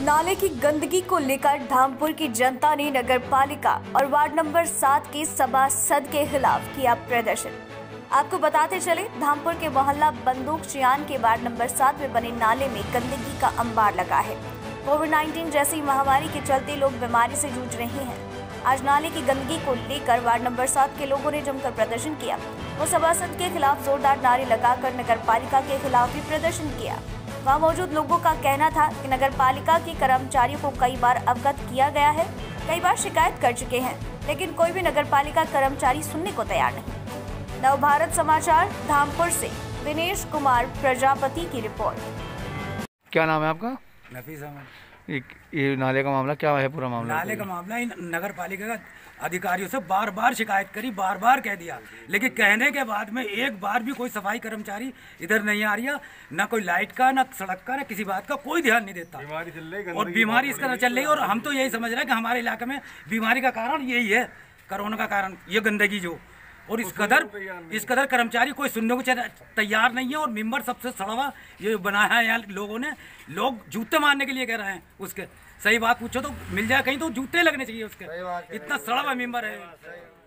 नाले की गंदगी को लेकर धामपुर की जनता ने नगर पालिका और वार्ड नंबर 7 के सभासद के खिलाफ किया प्रदर्शन। आपको बताते चले, धामपुर के मोहल्ला बंदूक चियान के वार्ड नंबर 7 में बने नाले में गंदगी का अंबार लगा है। कोविड-19 जैसी महामारी के चलते लोग बीमारी से जूझ रहे हैं। आज नाले की गंदगी को लेकर वार्ड नंबर 7 के लोगों ने जमकर प्रदर्शन किया। वो सभासद के खिलाफ जोरदार नारे लगाकर नगर पालिका के खिलाफ भी प्रदर्शन किया। वहाँ मौजूद लोगों का कहना था कि नगर पालिका के कर्मचारियों को कई बार अवगत किया गया है, कई बार शिकायत कर चुके हैं, लेकिन कोई भी नगर पालिका कर्मचारी सुनने को तैयार नहीं। नवभारत समाचार धामपुर से दिनेश कुमार प्रजापति की रिपोर्ट। क्या नाम है आपका? नफीस अहमद। ये नाले का मामला क्या है? पूरा मामला नाले का मामला ही नगर पालिका का अधिकारियों से बार बार शिकायत करी, बार बार कह दिया, लेकिन कहने के बाद में एक बार भी कोई सफाई कर्मचारी इधर नहीं आ रही है। ना कोई लाइट का, ना सड़क का, ना किसी बात का कोई ध्यान नहीं देता। बीमारी चल रही और बीमारी इस तरह चल रही है। और हम तो यही समझ रहे हैं कि हमारे इलाके में बीमारी का कारण यही है, कोरोना का कारण ये गंदगी जो। और इस कदर कर्मचारी कोई सुनने को तैयार नहीं है। और मेंबर सबसे सड़वा ये बनाया है यहाँ लोगों ने। लोग जूते मारने के लिए कह रहे हैं उसके। सही बात पूछो तो मिल जाए कहीं तो जूते लगने चाहिए उसके, इतना सड़वा मेंबर है।